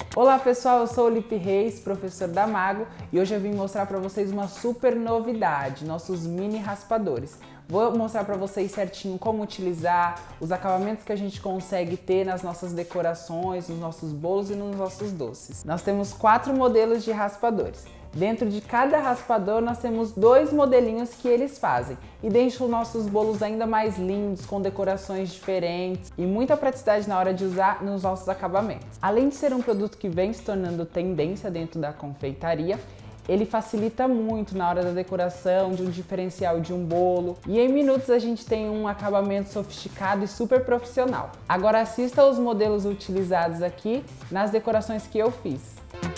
Olá pessoal, eu sou o Lipe Reis, professor da Mago, e hoje eu vim mostrar para vocês uma super novidade, nossos mini raspadores. Vou mostrar para vocês certinho como utilizar, os acabamentos que a gente consegue ter nas nossas decorações, nos nossos bolos e nos nossos doces. Nós temos 4 modelos de raspadores. Dentro de cada raspador nós temos 2 modelinhos que eles fazem e deixam os nossos bolos ainda mais lindos, com decorações diferentes e muita praticidade na hora de usar nos nossos acabamentos. Além de ser um produto que vem se tornando tendência dentro da confeitaria, ele facilita muito na hora da decoração de um diferencial de um bolo e em minutos a gente tem um acabamento sofisticado e super profissional. Agora assista aos modelos utilizados aqui nas decorações que eu fiz.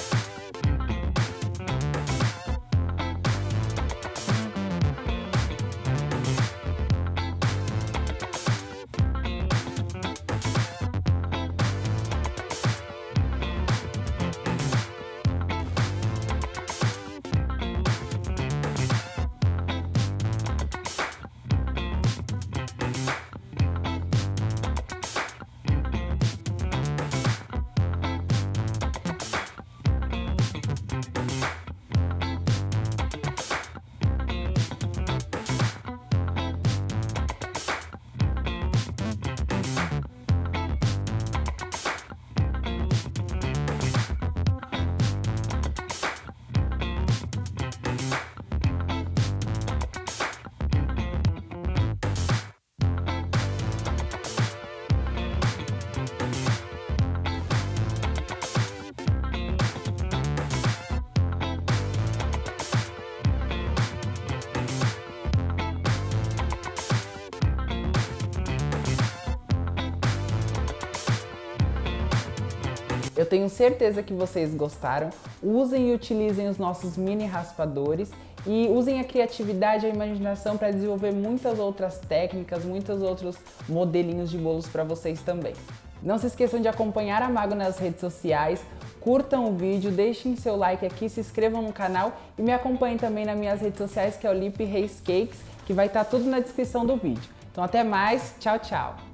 Eu tenho certeza que vocês gostaram. Usem e utilizem os nossos mini raspadores e usem a criatividade e a imaginação para desenvolver muitas outras técnicas, muitos outros modelinhos de bolos para vocês também. Não se esqueçam de acompanhar a Mago nas redes sociais, curtam o vídeo, deixem seu like aqui, se inscrevam no canal e me acompanhem também nas minhas redes sociais, que é o Lipe Reis Cakes, que vai estar tudo na descrição do vídeo. Então até mais, tchau, tchau!